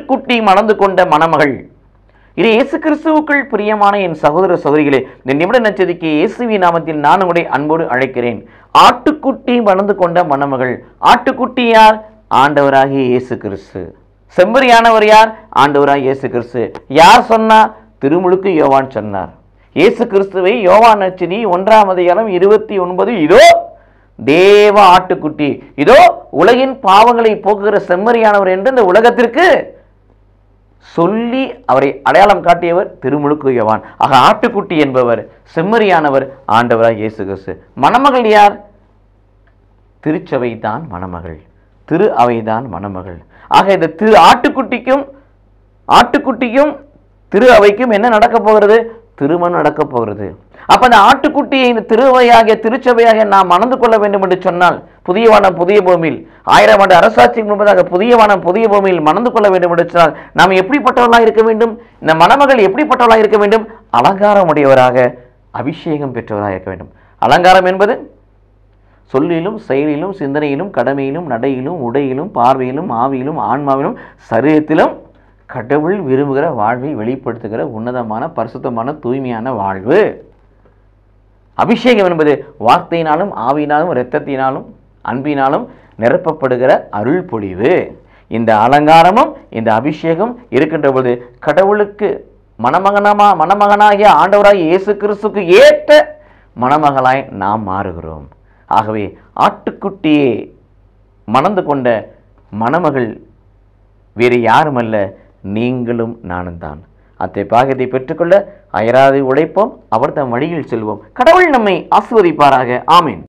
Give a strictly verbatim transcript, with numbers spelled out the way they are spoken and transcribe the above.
ஆட்டுக்குட்டி மணந்து கொண்ட மணமகள். இது இயேசு கிறிஸ்துவுக்குள் பிரியமான என் சகோதர சகோதரிகளே, இந்த நிமிட நச்சதிக்கு இயேசுவி நாமத்தில் நான் உங்களை அன்போடு அழைக்கிறேன். ஆட்டுக்குட்டி மணந்து கொண்ட மணமகள். ஆட்டுக்குட்டி யார்? ஆண்டவராகிய இயேசு கிறிஸ்து. செம்மறியானவர் யார்? ஆண்டவராகிய இயேசு கிறிஸ்து. யார் சொன்னார்? திருமுழுக்கு யோவான் சொன்னார். இயேசு கிறிஸ்துவை யோவான் நற்செய்தி ஒன்றாம் அதிகாரம் இருபத்தி ஒன்பது, இதோ தேவ ஆட்டுக்குட்டி, இதோ உலகின் பாவங்களை போக்குகிற செம்மறியானவர் என்று இந்த உலகத்திற்கு சொல்லி அவரை அடையாளம் காட்டியவர் திருமுழுக்கு யோவான். ஆக ஆட்டுக்குட்டி என்பவர் செம்மறியானவர் ஆண்டவராகிய இயேசு கிறிஸ்து. மணமகள் யார்? திருச்சபை தான் மணமகள், திரு அவைதான் மணமகள். ஆக இந்த திரு ஆட்டுக்குட்டிக்கும் ஆட்டுக்குட்டிக்கும் திரு அவைக்கும் என்ன நடக்க போகிறது? திருமணம் நடக்க போகிறது. அப்ப அந்த ஆட்டுக்குட்டியை இந்த திருவையாகிய திருச்சபையாக நாம் மணந்து கொள்ள வேண்டும் என்று சொன்னால், புதிய வானம் புதிய பூமியில் ஆயிரம் ஆண்டு அரசாட்சிக்கு முன்பதாக புதிய வானம் புதிய பூமியில் மணந்து கொள்ள வேண்டும் என்று சொன்னால் நாம் எப்படிப்பட்டவர்களாக இருக்க வேண்டும்? இந்த மணமகள் எப்படிப்பட்டவர்களாக இருக்க வேண்டும்? அலங்காரம் உடையவராக, அபிஷேகம் பெற்றவராக இருக்க வேண்டும். அலங்காரம் என்பது சொல்லிலும் செயலிலும் சிந்தனையிலும் கடமையிலும் நடையிலும் உடையிலும் பார்வையிலும் ஆவியிலும் ஆன்மாவிலும் சரீரத்திலும் கடவுள் விரும்புகிற வாழ்வை வெளிப்படுத்துகிற உன்னதமான பரிசுத்தமான தூய்மையான வாழ்வு. அபிஷேகம் என்பது வார்த்தையினாலும் ஆவியினாலும் இரத்தத்தினாலும் அன்பினாலும் நிரப்பப்படுகிற அருள் பொழிவு. இந்த அலங்காரமும் இந்த அபிஷேகம் இருக்கின்ற பொழுது கடவுளுக்கு மணமகனமா மணமகனாகிய ஆண்டவராகிய இயேசு கிறிஸ்துக்கு ஏற்ற மணமகளாய் நாம் மாறுகிறோம். ஆகவே ஆட்டுக்குட்டியே மணந்து கொண்ட மணமகள் வேறு யாருமல்ல, நீங்களும் நானும் தான். அத்தை பாகத்தை பெற்றுக்கொள்ள அயராது உழைப்போம், அவர் தம் வழியில் செல்வோம். கடவுள் நம்மை ஆசீர்வதிப்பாராக. ஆமீன்.